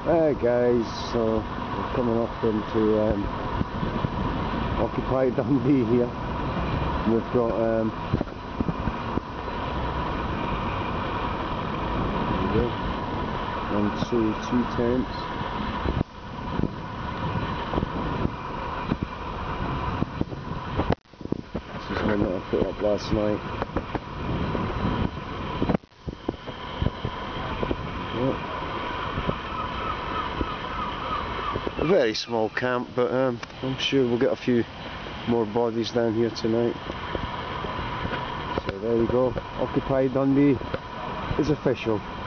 Hey guys, so we're coming up into occupied Dundee here. We've got there we go. Two tents. This is one that I put up last night. Yep. A very small camp, but I'm sure we'll get a few more bodies down here tonight. So there you go, occupied Dundee is official.